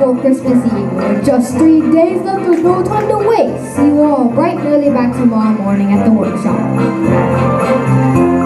before Christmas Eve. With just 3 days left, there's no time to waste. See you all bright and early back tomorrow morning at the workshop.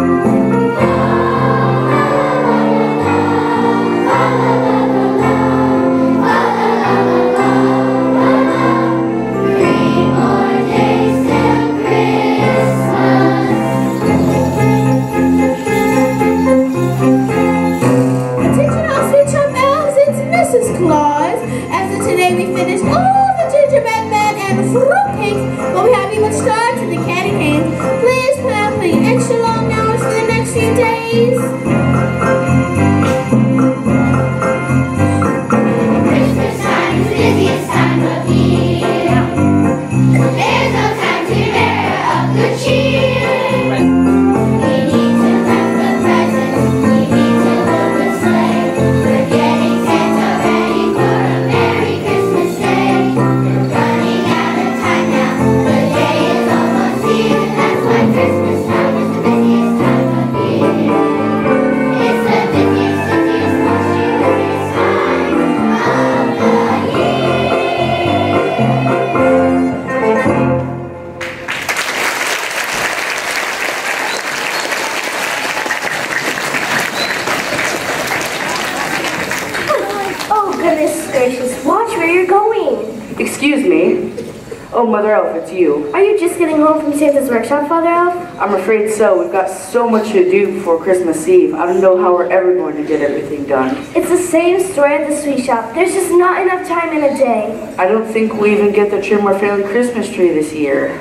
Excuse me. Oh, Mother Elf, it's you. Are you just getting home from Santa's workshop, Father Elf? I'm afraid so. We've got so much to do before Christmas Eve. I don't know how we're ever going to get everything done. It's the same story at the sweet shop. There's just not enough time in a day. I don't think we'll even get to trim our family Christmas tree this year.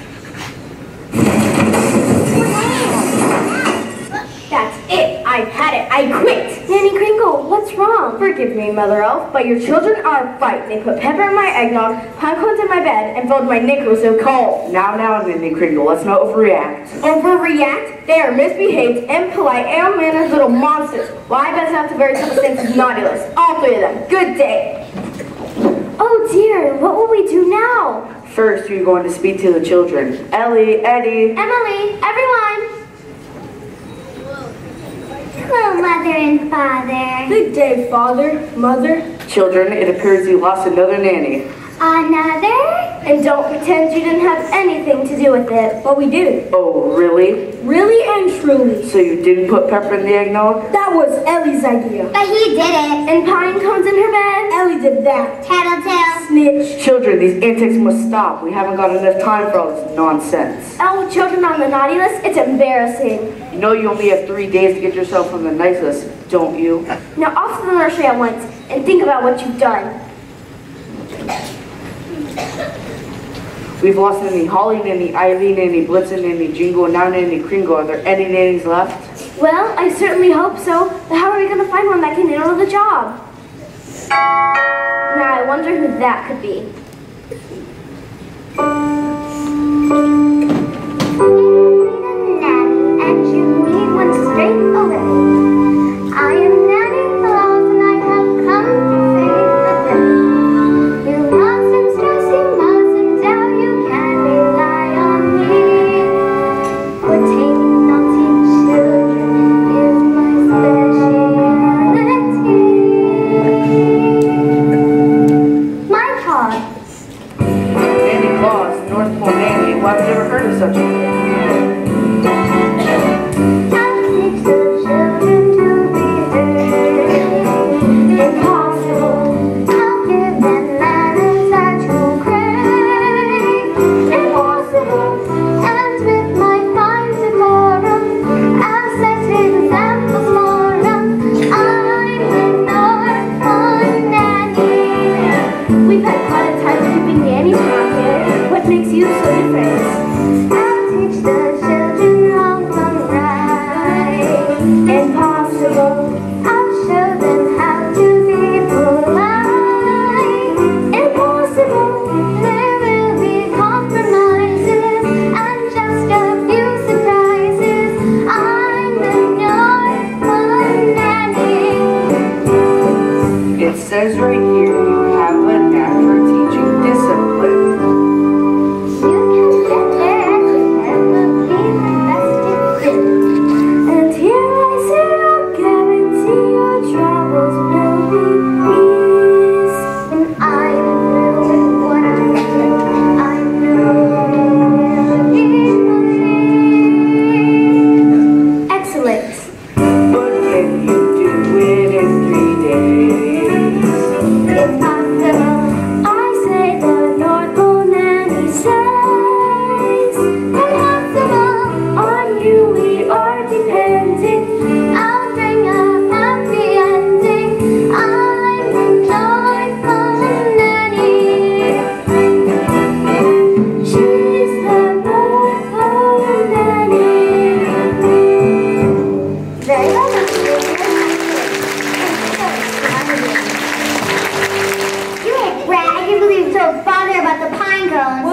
That's it. I've had it. I quit. Nanny Kringle, what's wrong? Forgive me, Mother Elf, but your children are right. They put pepper in my eggnog, pine cones in my bed, and filled my nickels with coal. Now, Nanny Kringle, let's not overreact. Overreact? They are misbehaved, impolite, and mannered little monsters. Well, I bet that's the very top of Santa's naughty list. All 3 of them. Good day. Oh dear, what will we do now? First, you're going to speak to the children. Ellie, Eddie. Emily, everyone. Hello, Mother and Father. Good day, Father, Mother. Children, it appears you lost another nanny. Another? And don't pretend you didn't have anything to do with it. Well, we did. Oh, really? Really and truly. So you didn't put pepper in the eggnog? That was Ellie's idea. But he did it. And pine cones in her bed. Ellie did that. Tattletale. Snitch. Children, these antics must stop. We haven't got enough time for all this nonsense. Oh, children on the naughty list? It's embarrassing. You know you only have 3 days to get yourself on the nice list, don't you? Now off to the nursery at once and think about what you've done. We've lost Nanny Holly, Nanny Ivy, Nanny Blitzen, Nanny Jingle, and now Nanny Kringle. Are there any nannies left? Well, I certainly hope so, but how are we going to find one that can handle the job? Now I wonder who that could be. Nanny, and you need one straight away. I am Nanny Claus, and I have come to save the day. You mustn't stress, you mustn't doubt, you can rely on me. For taming naughty children is my specialty. My card. Nanny Claus, North Pole Nanny. Well, I've never heard of such a thing. Says right here, you have a knack for teaching discipline. You can get there and you never be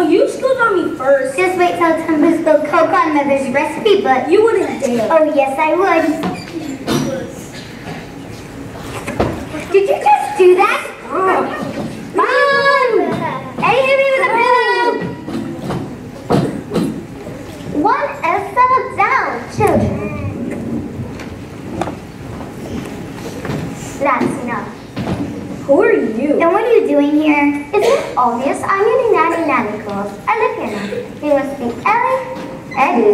you spilled on me first. Just wait till Tumbo spilled Coke on Mother's recipe, but You wouldn't dare. oh yes, I would. Did you just do that? Mom! Eddie hit me with a pillow! One S settle down, children. That's enough. Who are you? And what are you doing here? Isn't it obvious? I'm your nanny Claus. I live here now. You must be Ellie, Eddie,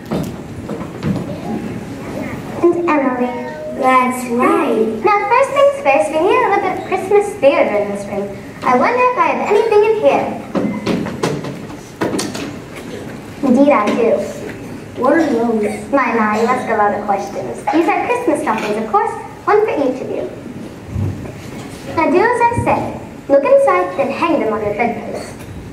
and Emily. That's right. Now, first things first, we need a little bit of Christmas spirit in this room. I wonder if I have anything in here. Indeed, I do. What are those? My, you ask a lot of questions. These are Christmas stockings, of course, one for each of you. Now do as I say. Look inside, then hang them on your bedpost.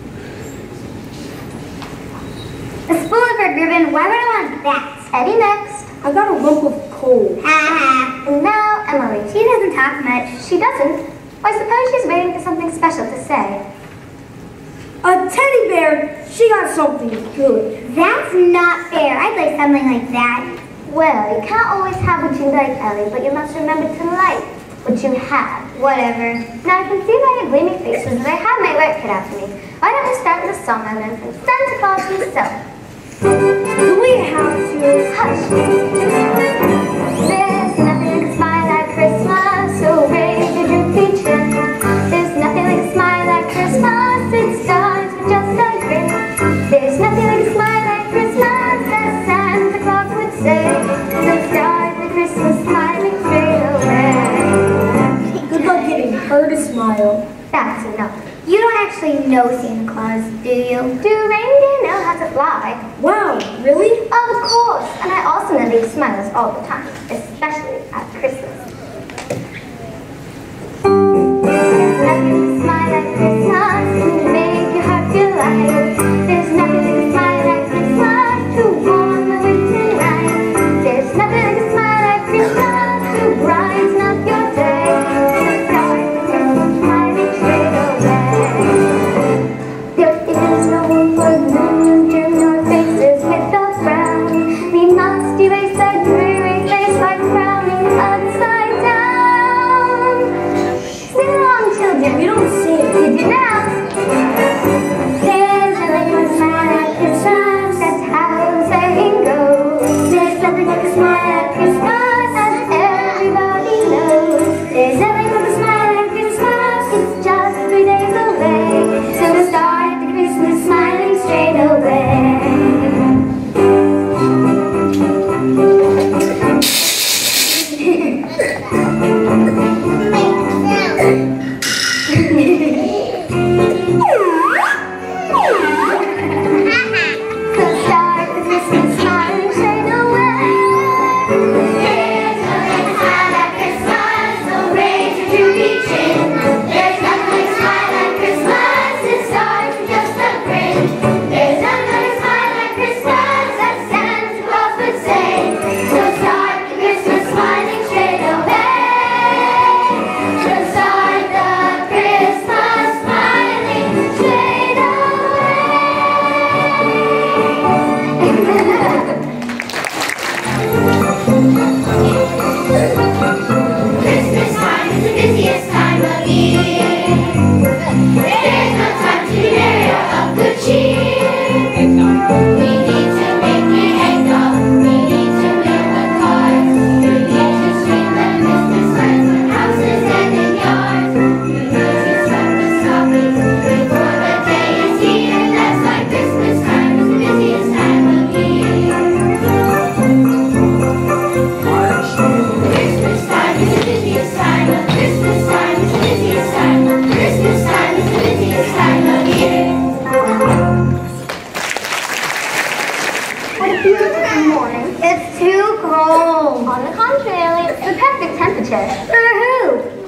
A spool of red ribbon, why would I want that? Eddie next. I got a lump of coal. And now Emily. She doesn't talk much. She doesn't. I suppose she's waiting for something special to say. A teddy bear. She got something good. That's not fair. I'd like something like that. Well, you can't always have what you like, Ellie, but you must remember to like what you have. Whatever. Now I can see by your gleaming faces that I have my work cut out for me. Why don't we start with a song I learned from Santa Claus himself? Do we have to? Hush. There's nothing like a smile at Christmas, so raise your droopy chin. There's nothing like a smile at Christmas, it starts with just a grin. There's nothing like a smile at Christmas, as Santa Claus would say. So start the Christmas smiling straight away. Good luck getting her to smile. That's enough. You don't actually know Santa Claus, do you? Do reindeer know how to fly? Wow, really? Of course. And I also know they smiles all the time, especially at Christmas. There's nothing to smile at Christmas to make your heart feel light. There's nothing to smile at Christmas to warm the winter night. There's nothing like a smile at Christmas to brighten up your day. So start the Christmas smiling straight away. There is no room for gloom to your faces with a frown. We must erase that dreary face by frowning upside down. Sing along, children. We don't sing. You do now. There's nothing like a smile at Christmas. That's how the saying goes. There's nothing like a smile at Christmas, as everybody knows. There's nothing like a smile at Christmas. It's just 3 days away. So start the Christmas smiling straight away. So start the Christmas smiling straight away. There's nothing like a smile at Christmas, so raise your droopy chin. There's nothing like a smile at Christmas, it starts with just a grin. There's nothing like a smile at Christmas, as Santa Claus would say. So start the Christmas smiling straight away. So start the Christmas smiling straight away. Christmas time is the busiest time of year. There's no time to be merry or of good cheer. We need to make an eggnog. We need to mail the cards. We need to string the Christmas lights on houses and in yards. We need to stuff the stockings before the day is here. That's why Christmas time is the busiest time of year. Christmas time is the busiest time of Christmas time is the busiest time. Christmas time is the busiest time of year. What a beautiful morning. It's too cold. On the contrary, it's the perfect temperature. For who?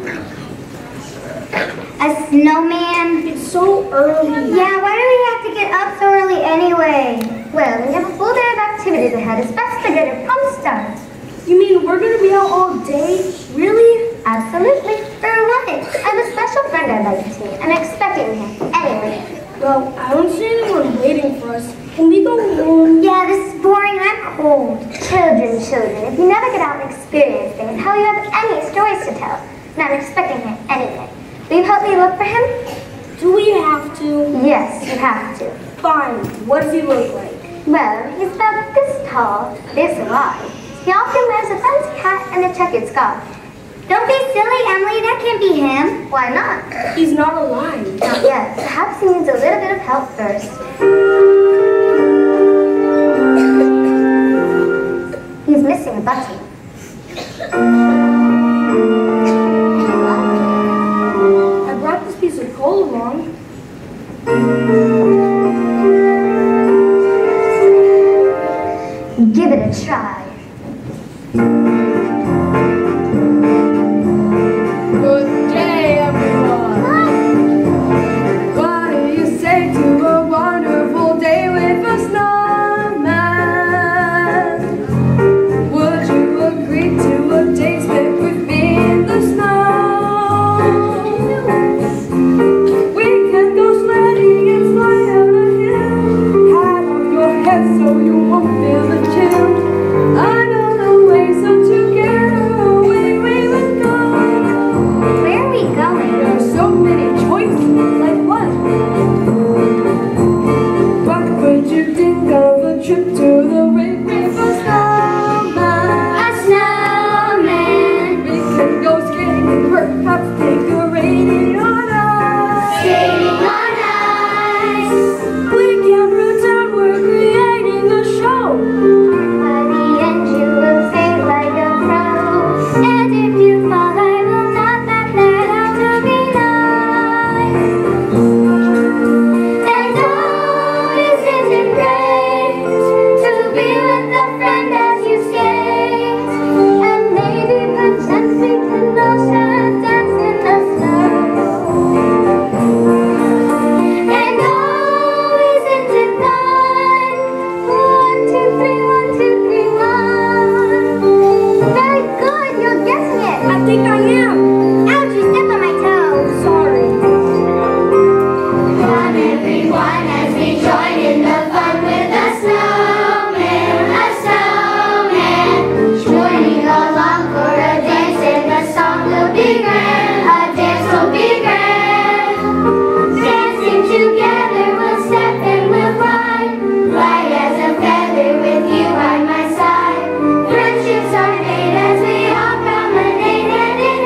A snowman? It's so early. Yeah, why do we have to get up so early anyway? Well, when you have a full day of activities ahead, it's best to get a prompt start. You mean we're gonna be out all day? Really? Absolutely. For what? I have a special friend I'd like to see. I'm expecting him. Anyway, Well, I don't see anyone waiting for us. Can we go home? Yeah, this is boring. I'm cold. Children, if you never get out and experience things, how will you have any stories to tell? Not expecting it anyway. Will you help me look for him? Do we have to? Yes, you have to. Fine. What does he look like? Well, he's about this tall, this wide. He often wears a fancy hat and a checkered scarf. Don't be silly, Emily. That can't be him. Why not? He's not alive. Not yet. Perhaps he needs a little bit of help first. He's missing a button. I brought this piece of coal along. Give it a try. Good day, everyone. What do you say to a wonderful day with a snowman? Would you agree to a day spent with me in the snow? We can go sledding and slide down a hill. Hat on your head so you won't feel the chill. I know the way, so together away we will go. Where are we going? There are so many choices, like what? What could you think of a trip to the Red River Snowman? A snowman. We can go skating and perhaps take a rainy on ice. Skating on ice. We can pretend we're creating a show. By the end you will sing like a pro. And if you fall, I will not back that out to be nice. And oh, isn't it great to be with a friend as you skate? And maybe perchance we can all share a dance in the snow. And oh, isn't it fun? 1, 2, 3, 1, 2, 3, 1. Very good, you're guessing it. I think I am. Ouch, you stepped on my toe. Sorry. Come everyone as we join in the fun with a snowman, joining along for a dance and the song will be grand, a dance will be grand. Dancing together we'll step and we'll fly, light as a feather with you by my side. Friendships are made as we all promenade hand in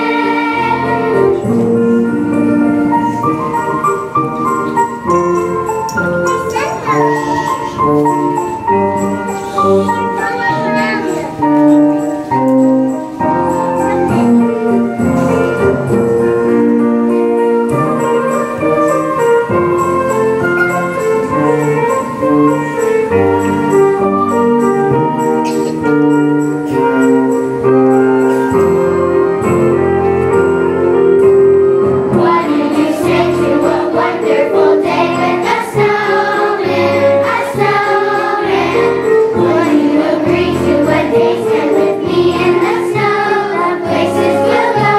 What did you say to a wonderful day with a snowman, Would you agree to a day spent with me in the snow? The places we'll go.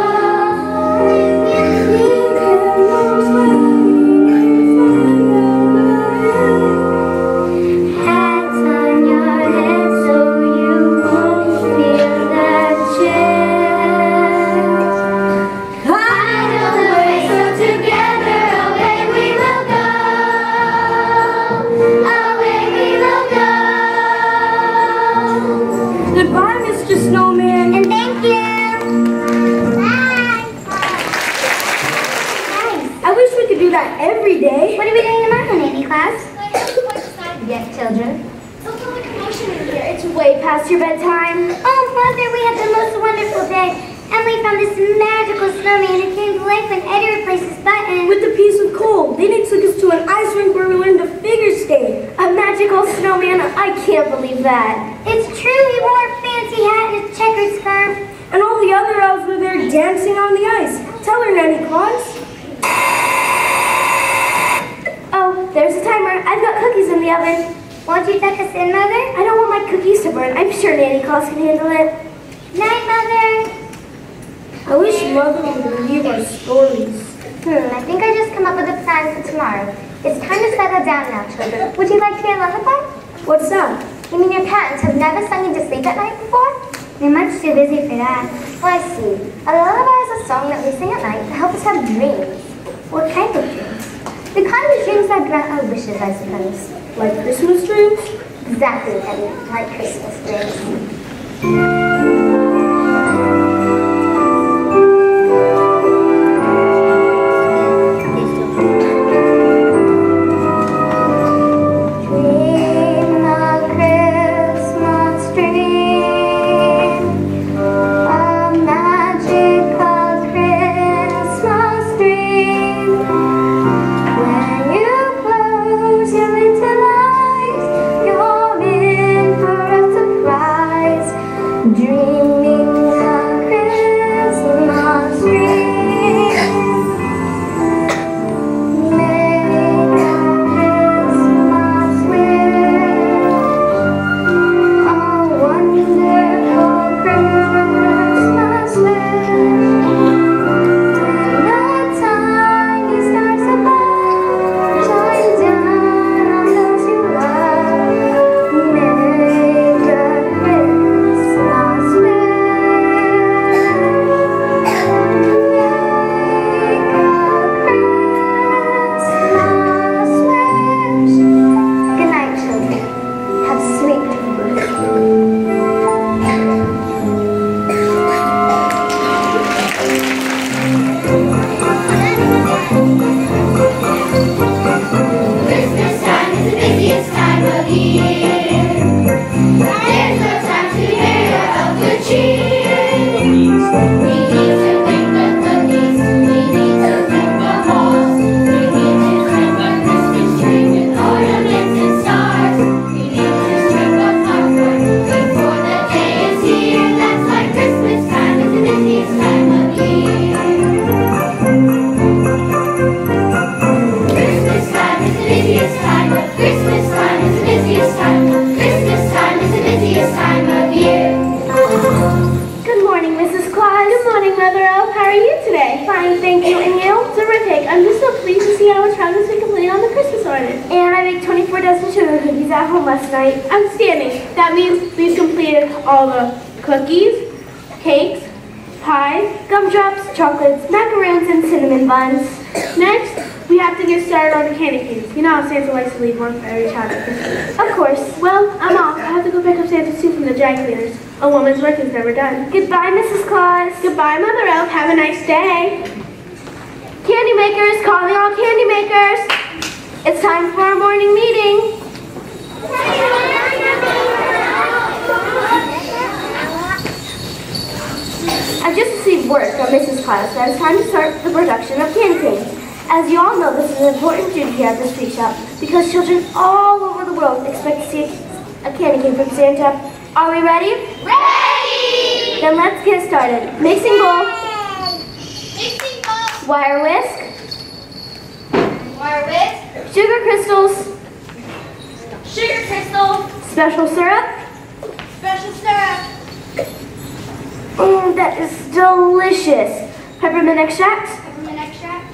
Hats on your head so you won't feel that chill. I know the way, so together away we will go. Away we will go. Goodbye, Mr. Snowman. And thank you. Bye. I wish we could do that every day. What are we doing tomorrow, Nanny class? Yes, children. There's a lot of commotion in here. It's way past your bedtime. Oh, Mother, we had the most wonderful day. Emily found this magical snowman who came to life when Eddie replaced his button. With a piece of coal. Then he took us to an ice rink where we learned to figure skate. A magical snowman? I can't believe that. It's true, he wore a fancy hat and a checkered scarf. And all the other elves were there dancing on the ice. Tell her, Nanny Claus. Oh, there's a timer. I've got cookies in the oven. Won't you tuck us in, Mother? I don't want my cookies to burn. I'm sure Nanny Claus can handle it. Night, Mother. I wish Mother would read our stories. I think I just come up with a plan for tomorrow. It's time to settle down now, children. Would you like to hear a lullaby? What's that? You mean your parents have never sung you to sleep at night before? They're much too busy for that. Oh, I see. A lullaby is a song that we sing at night to help us have dreams. What kind of dreams? The kind of dreams that grant our wishes, I suppose. Like Christmas dreams? Exactly, Eddie. Like Christmas dreams. Outstanding. That means we've completed all the cookies, cakes, pies, gumdrops, chocolates, macaroons, and cinnamon buns. Next, we have to get started on the candy canes. You know how Santa likes to leave one for every child at Christmas. Of course. Well, I'm off. I have to go pick up Santa's suit from the dry cleaners. A woman's work is never done. Goodbye, Mrs. Claus. Goodbye, Mother Elf. Have a nice day. Candy makers, calling all candy makers. It's time for our morning meeting. I've just received word from Mrs. Claus that it's time to start the production of candy canes. As you all know, this is an important duty here at the street shop because children all over the world expect to see a candy cane from Santa. Are we ready? Ready! Then let's get started. Mixing bowl. Mixing bowl. Wire whisk. Wire whisk. Sugar crystals. Sugar crystal. Special syrup. Special syrup. That is delicious. Peppermint extract. Peppermint extract.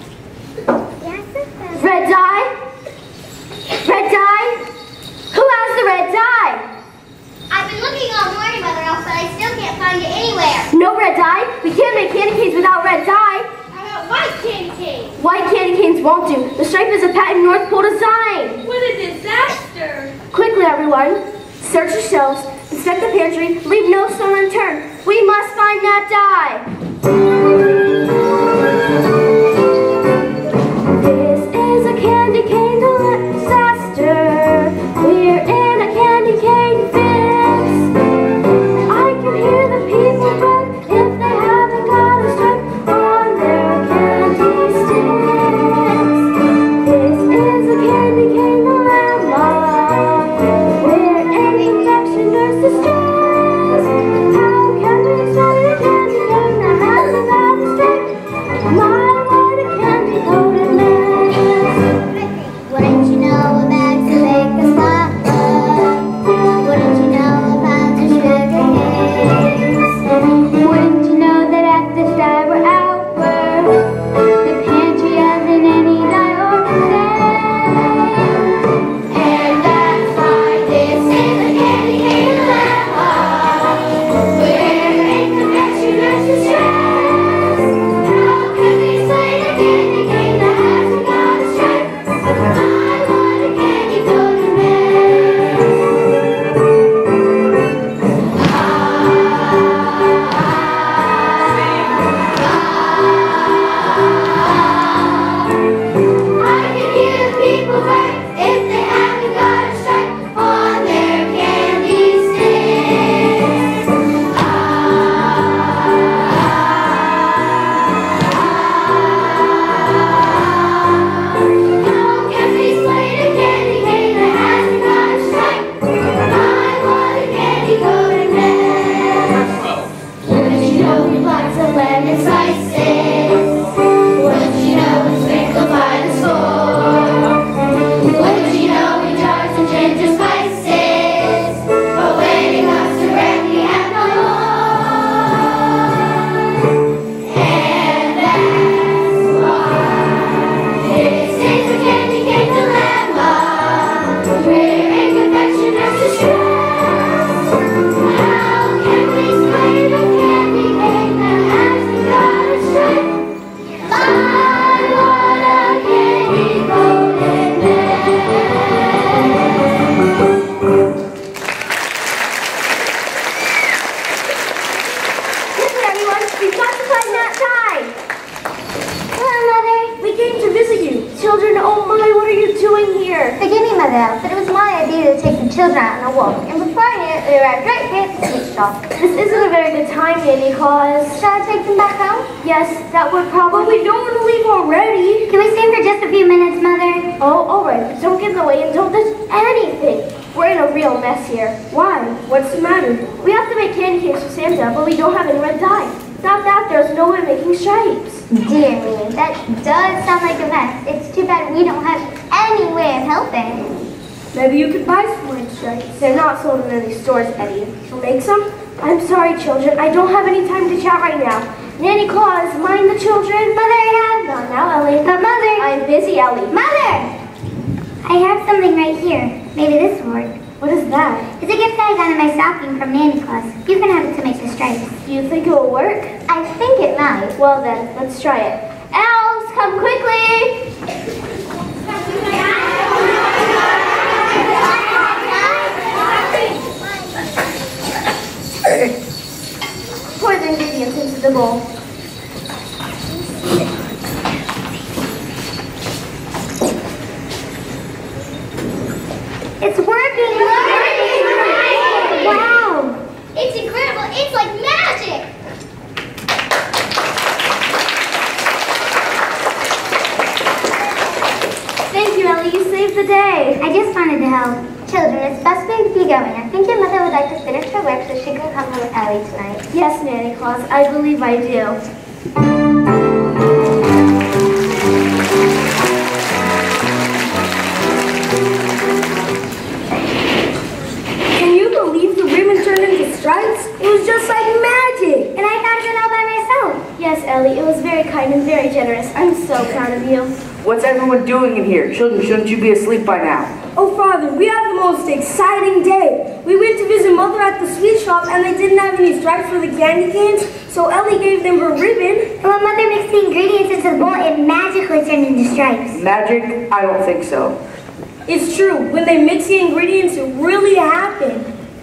Red dye. Red dye. Who has the red dye? I've been looking all morning, Mother Elf, but I still can't find it anywhere. No red dye? We can't make candy canes without red dye. How about white candy cane? White candy canes won't do. The stripe is a patent North Pole design. What a disaster. Quickly, everyone. Search the shelves, inspect the pantry, leave no stone unturned. We must find that dye. This is a candy cane disaster. We're in a candy cane fix. I can hear the people bug if they haven't got a stripe on their candy sticks. This is a candy cane dilemma. Nurse distress. How can we start a candy cane that has a bad mistake? My, what a candy coated mess. Wouldn't you know a bag to make the spot? Wouldn't you know about the sugar canes? Wouldn't you know that at the side we're outward? The pantry Mother Elf, but it was my idea to take the children out on a walk. And before I knew it, we arrived right here at the sweet shop. This isn't a very good time, Nanny Claus. Shall I take them back home? Yes, that would probably... We don't want to leave already. Can we stay for just a few minutes, Mother? Oh, all right. Don't get in the way and don't touch anything. We're in a real mess here. Why? What's the matter? We have to make candy canes for Santa, but we don't have any red dye. Without that, there's no way of making stripes. Dear me, that does sound like a mess. It's too bad we don't have any way of helping. Maybe you could buy some red stripes. They're not sold in any stores, Eddie. You'll make some? I'm sorry, children. I don't have any time to chat right now. Nanny Claus, mind the children. Mother, I have... Not now, Ellie. But Mother... I'm busy, Ellie. Mother! I have something right here. Maybe this will work. What is that? It's a gift I got in my stocking from Nanny Claus. You can have it to make the stripes. Do you think it will work? I think it might. Well then, let's try it. Elves, come quickly! Pour the ingredients into the bowl. It's working! Wow! It's incredible. It's like magic. Thank you, Ellie. You saved the day. I just wanted to help. Children, it's best way to be going. I think your mother would like to finish her work so she can come home with Ellie tonight. Yes, Nanny Claus. I believe I do. Can you believe the ribbon turned into stripes? It was just like magic. And I thought of it all by myself. Yes, Ellie. It was very kind and very generous. I'm so proud of you. What's everyone doing in here? Children, shouldn't you be asleep by now? Oh, Father, we had the most exciting day. We went to visit Mother at the sweet shop and they didn't have any stripes for the candy canes, so Ellie gave them her ribbon. And when Mother mixed the ingredients into the bowl, it magically turned into stripes. Magic? I don't think so. It's true. When they mixed the ingredients, it really happened.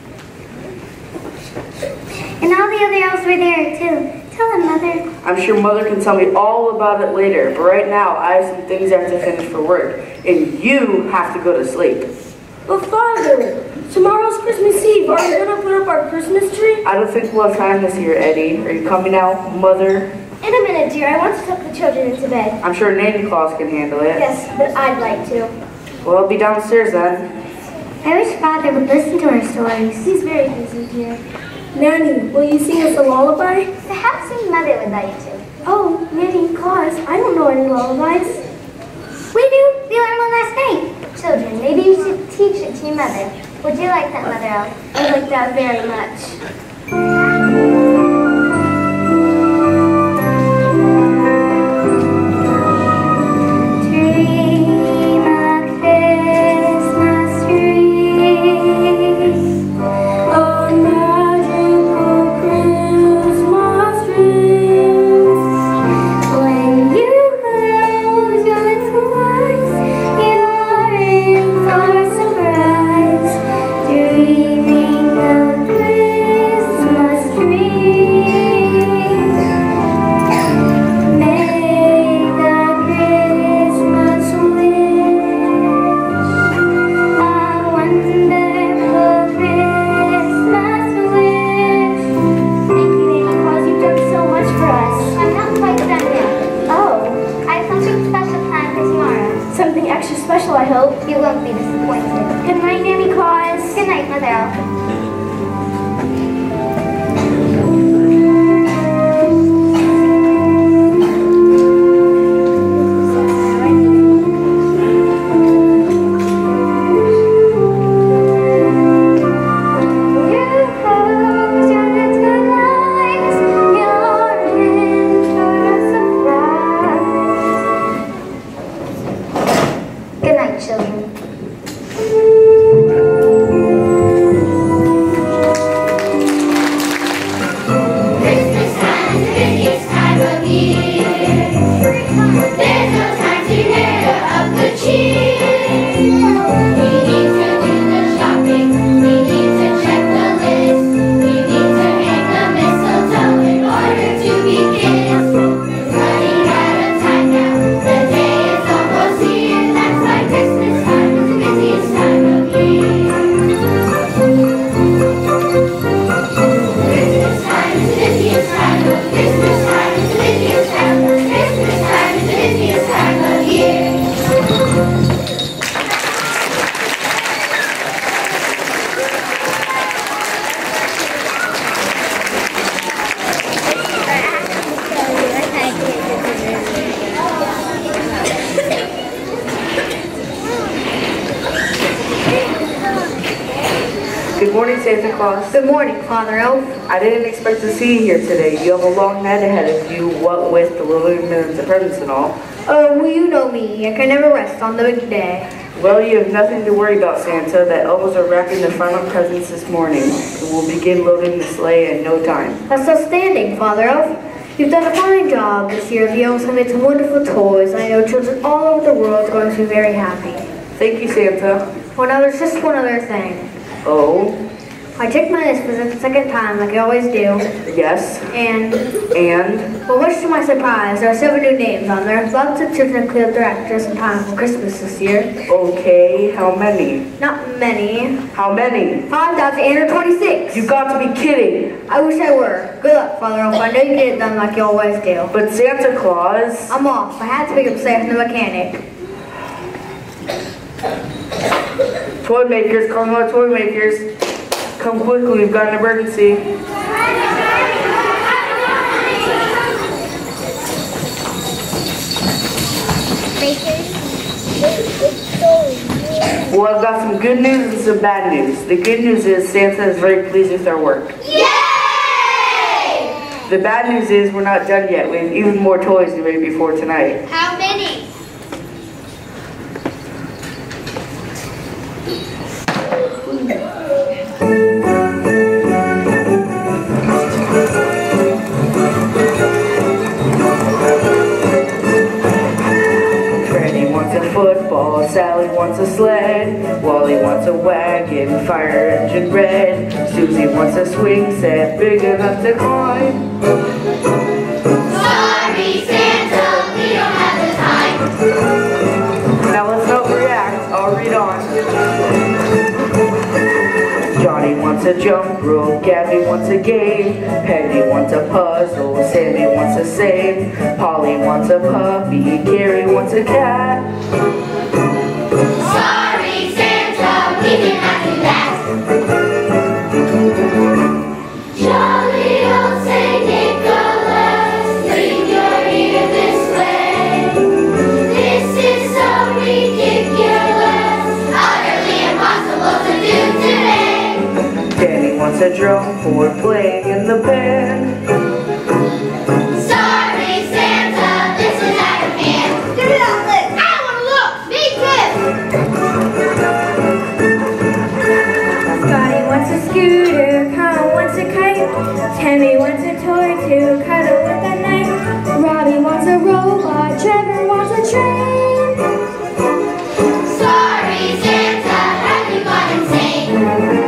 And all the other elves were there, too. Tell them, Mother. I'm sure Mother can tell me all about it later, but right now I have some things I have to finish for work, and you have to go to sleep. But Father, tomorrow's Christmas Eve. Are we going to put up our Christmas tree? I don't think we'll have time this year, Eddie. Are you coming out, Mother? In a minute, dear. I want to tuck the children into bed. I'm sure Nanny Claus can handle it. Yes, but I'd like to. Well, I'll be downstairs then. I wish Father would listen to our stories. He's very busy, dear. Nanny, will you sing us a lullaby? Perhaps your mother would like to. Oh, Nanny Claus, I don't know any lullabies. We do. We learned one last night. Children, maybe you should teach it to your mother. Would you like that, Mother Elf? I like that very much. I hope. You won't be disappointed. Good night, Nanny Claus. Good night, Mother Elf. Children. Good morning, Santa Claus. Good morning, Father Elf. I didn't expect to see you here today. You have a long night ahead of you, what with the little minutes of presents and all. Oh, well, you know me. I can never rest on the big day. Well, you have nothing to worry about, Santa. The elves are wrapping the final presents this morning. And we'll begin loading the sleigh in no time. That's outstanding, Father Elf. You've done a fine job this year. The elves have made some wonderful toys. I know children all over the world are going to be very happy. Thank you, Santa. There's just one other thing. Oh? I checked my list for the second time, like I always do. Yes? And, And? well, much to my surprise, there are 7 new names on there. Lots of children cleared their actors in time for Christmas this year. Okay, how many? Not many. How many? 5,826. You got to be kidding. I wish I were. Good luck, Father Elf. I know you get it done like you always do. But Santa Claus... I'm off. I had to pick up Sam the mechanic. Toy makers, calling all toy makers. Come quickly, we've got an emergency. Well, I've got some good news and some bad news. The good news is Santa is very pleased with our work. Yay! The bad news is we're not done yet. We have even more toys to make before tonight. How many? Freddy wants a football, Sally wants a sled, Wally wants a wagon, fire engine red, Susie wants a swing set big enough to climb. Sorry, Santa, we don't have the time. Now let's not react, I'll read on. Johnny wants a jump rope, Gabby wants a game, Peggy wants a puzzle, Sammy wants a save, Polly wants a puppy, Carrie wants a cat. Sorry, Santa, we cannot do that. Jolly old Saint Nicholas, lean your ear this way. This is so ridiculous, utterly impossible to do today. Danny wants a drum for playing in the band. Sorry, Santa, this is out of hand. Give me that list. I want to look. Me too. Scotty wants a scooter, Kyle wants a kite, Tammy wants a toy to cuddle with at night, Robbie wants a robot, Trevor wants a train. Sorry, Santa, have you gone insane?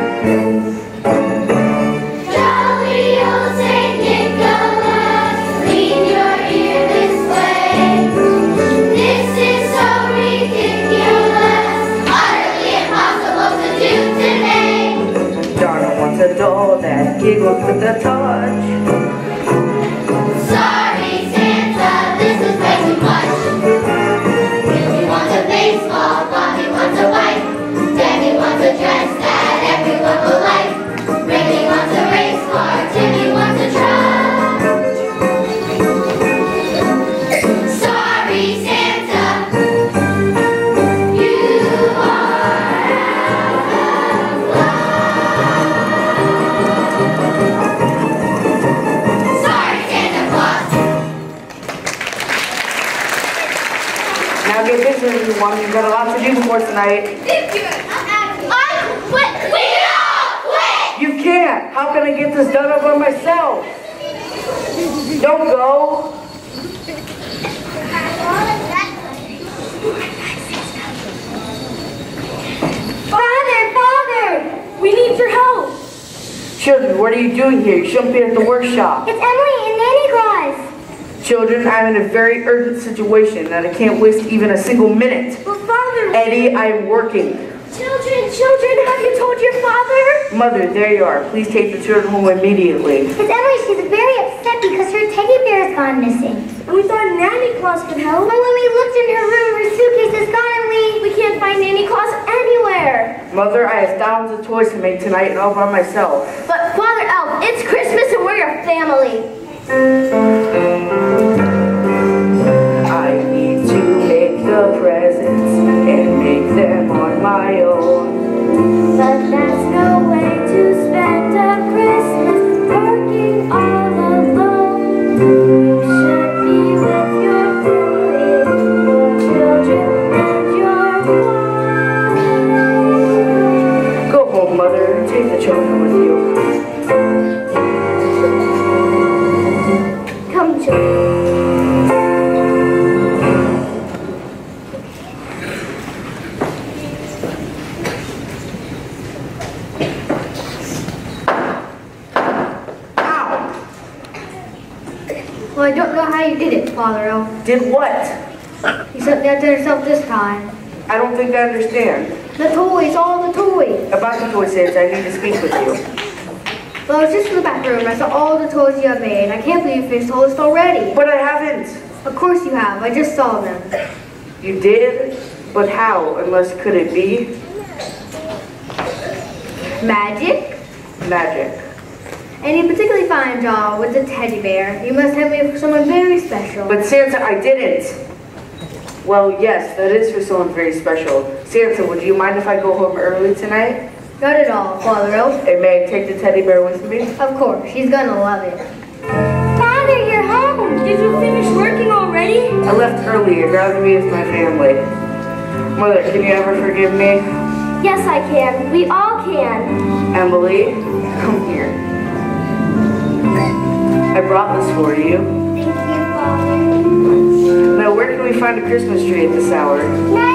Jolly old Saint Nicholas, lean your ear this way. This is so ridiculous, utterly impossible to do today. Donna wants a doll that giggles with a touch. Sorry, Santa, this is way too much. Billy wants a baseball, Bobby wants a bike, Danny wants a dress that everyone will like, Ricky wants a race car, Timmy wants a truck. Sorry, Santa, you are out of luck. Sorry, Santa Claus. Now get busy, everyone. We've got a lot to do before tonight. I quit. We all quit. You can't. How can I get this done all by myself? Don't go. Father, we need your help. Children, what are you doing here? You shouldn't be at the workshop. It's Emily and Nanny Claus. Children, I'm in a very urgent situation and I can't waste even a single minute. But Father, Eddie, I'm working. children, have you told your father? Mother, there you are. Please take the children home immediately. It's Emily. She's very upset because her teddy bear has gone missing. And we thought Nanny Claus could help. But when we looked in her room, her suitcase is gone and We can't find Nanny Claus anywhere. Mother, I have thousands of toys to make tonight and all by myself. But Father Elf, it's Christmas and we're your family. I need to make the presents and make them on my own. but that's no way to spend a Christmas working all alone. You should be with your family, your children, and your wife. Go home, Mother. Take the children with you. Come, children. Well, I don't know how you did it, Father Elf. Did what? You sent me out there yourself this time. I don't think I understand. The toys, all the toys. About the toy Santa, I need to speak with you. Well, I was just in the back room. I saw all the toys you have made. I can't believe you finished the whole list already. But I haven't. Of course you have. I just saw them. You did? But how? Unless could it be Magic? magic? And you particularly fine job with the teddy bear. You must have made for someone very special. But Santa, I didn't. Well, yes, that is for someone very special. Santa, would you mind if I go home early tonight? Not at all, Father Elf. And may I take the teddy bear with me? Of course, she's gonna love it. Father, you're home. Did you finish working already? I left early. I'd rather be with my family. Mother, can you ever forgive me? Yes, I can. We all can. Emily, come here. I brought this for you. Thank you, Father. Now, where can we find a Christmas tree at this hour? Now